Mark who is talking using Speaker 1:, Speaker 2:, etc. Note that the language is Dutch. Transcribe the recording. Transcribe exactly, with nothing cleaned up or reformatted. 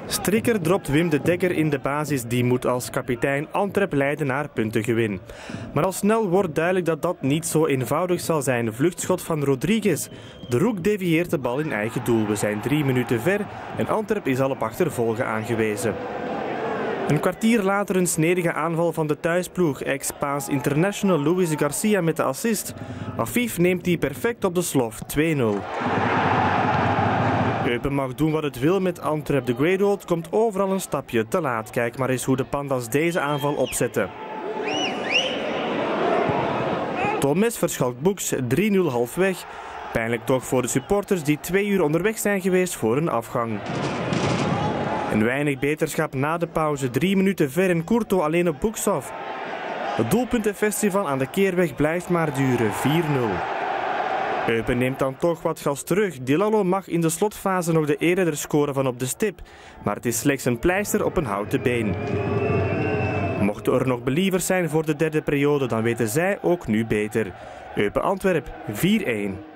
Speaker 1: Strikker dropt Wim de Dekker in de basis. Die moet als kapitein Antwerp leiden naar puntengewin. Maar al snel wordt duidelijk dat dat niet zo eenvoudig zal zijn. Vluchtschot van Rodriguez. De Roek devieert de bal in eigen doel. We zijn drie minuten ver en Antwerp is al op achtervolgen aangewezen. Een kwartier later een snedige aanval van de thuisploeg. Ex-Spaans international Luis Garcia met de assist. Afif neemt die perfect op de slof, twee nul. Eupen mag doen wat het wil met Antwerp. De Great Old komt overal een stapje te laat. Kijk maar eens hoe de Pandas deze aanval opzetten. Thomas verschalkt Boeks, drie nul halfweg. Pijnlijk toch voor de supporters die twee uur onderweg zijn geweest voor een afgang. Een weinig beterschap na de pauze, drie minuten ver en Courtois alleen op Buksov. Het doelpuntenfestival aan de keerweg blijft maar duren, vier nul. Eupen neemt dan toch wat gas terug. Diallo mag in de slotfase nog de eerder scoren van op de stip. Maar het is slechts een pleister op een houten been. Mochten er nog believers zijn voor de derde periode, dan weten zij ook nu beter. Eupen Antwerp vier één.